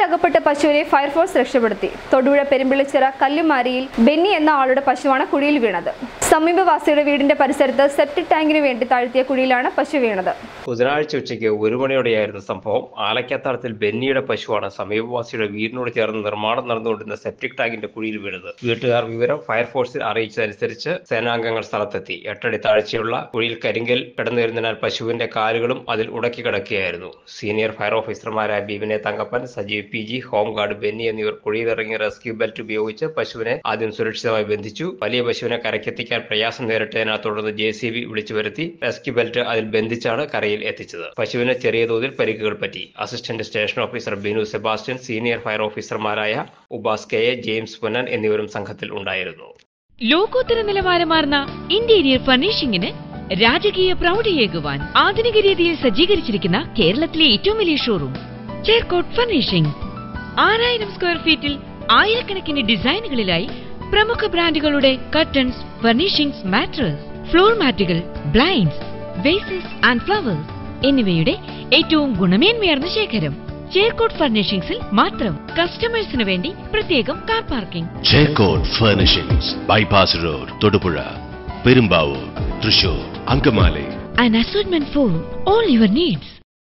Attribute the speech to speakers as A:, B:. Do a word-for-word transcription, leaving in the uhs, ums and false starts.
A: കുഴിയിലകപ്പെട്ട പശുവിനെ ഫയർഫോഴ്സ് രക്ഷപ്പെടുത്തി. തൊടുപുഴ പെരുമ്പിളിച്ചിറ കല്ലുമാരിയിൽ ബെന്നി എന്ന ആളുടെ പശുവാണ് കുഴിയിൽ വീണത്. സമീപവാസിയുടെ വീടിന്റെ പരിസരത്ത് സെപ്റ്റിക് ടാങ്കിന് വേണ്ടി താഴ്ത്തിയ കുഴിയിലാണ് പശു വീണത്.
B: ബുധനാഴ്ച ഉച്ചയ്ക്ക് ഒരു മണിയോടെയായിരുന്നു സംഭവം. ആലക്കാത്തടത്തിൽ ബെന്നിയുടെ പശുവാണ് സമീപവാസിയുടെ വീടിനോട് ചേർന്ന് നിർമ്മാണം നടന്നുകൊണ്ടിരുന്ന സെപ്റ്റിക് ടാങ്കിന്റെ കുഴിയിൽ വീണത്. വീട്ടുകാർ വിവരം ഫയർഫോഴ്സിൽ അറിയിച്ചതനുസരിച്ച് സേനാംഗങ്ങൾ സ്ഥലത്തെത്തി. എട്ടടി താഴ്ചയുള്ള കുഴിയിൽ കരിങ്കൽ കിടന്നിരുന്നതിനാൽ പശുവിന്റെ കാലുകളും അതിൽ ഉടക്കി കിടക്കുകയായിരുന്നു. സീനിയർ ഫയർ ഓഫീസർമാരായ ബിവിനെ Thankappan, Sajeev P G, home guard Benny എന്നിവർ കുഴിയിലിറങ്ങി റെസ്ക്യൂ ബെൽറ്റ് ഉപയോഗിച്ച് പശുവിനെ ആദ്യം സുരക്ഷിതമായി ബന്ധിച്ചു. വലിയ പശുവിനെ കരക്കെത്തിക്കാൻ പ്രയാസം നേരിട്ടതിനെ തുടർന്ന് ജെ സി ബി വിളിച്ചു വരുത്തി റെസ്ക്യൂ ബെൽറ്റ് അതിൽ ബന്ധിച്ചാണ് കരയിൽ എത്തിച്ചത്. പശുവിന് ചെറിയ തോതിൽ പരിക്കുകൾ പറ്റി. Assistant station officer Binu Sebastian, senior fire ഓഫീസർമാരായ ഉബാസ് കെ എ, ജെയിംസ് പുന്നൻ എന്നിവരും സംഘത്തിൽ ഉണ്ടായിരുന്നു.
C: ലോകോത്തര നിലവാരമാർന്ന ഇന്റീരിയർ ഫർണിഷിംഗിന് രാജകീയ പ്രൗഢിയേകുവാൻ ആധുനിക രീതിയിൽ സജ്ജീകരിച്ചിരിക്കുന്ന കേരളത്തിലെ ഏറ്റവും വലിയ ഷോറൂം ചേർക്കോട്ട് ഫർണിഷിംഗ്. ആറായിരം സ്ക്വയർ ഫീറ്റിൽ ആയിരക്കണക്കിന് ഡിസൈനുകളിലായി പ്രമുഖ ബ്രാൻഡുകളുടെ കർട്ടൻസ്, ഫർണിഷിംഗ്സ്, മാട്രസ്, ഫ്ലോർ മാറ്റുകൾ, ബ്ലൈൻഡ്സ്, വേസസ് ആൻഡ് ഫ്ലവേഴ്സ് എന്നിവയുടെ ഏറ്റവും ഗുണമേന്മയാർന്ന ശേഖരം ചേർക്കോട്ട് ഫർണിഷിംഗ്സിൽ മാത്രം. കസ്റ്റമേഴ്സിന് വേണ്ടി പ്രത്യേകം car parking.
D: Cherkot furnishings, bypass road, Thodupuzha, Perumbavoor, Thrissur, Angamaly.
C: An assortment for all your needs.